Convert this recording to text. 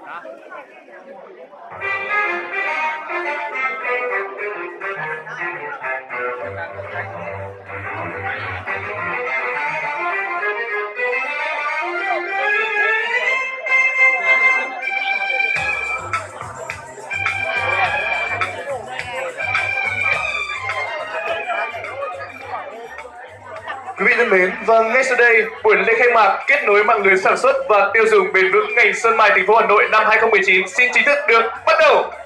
Quý vị thân mến, và ngay sau đây, buổi lễ khai mạc kết nối mạng lưới sản xuất và tiêu dùng bền vững ngành sơn mài thành phố Hà Nội năm 2019 xin chính thức được bắt đầu.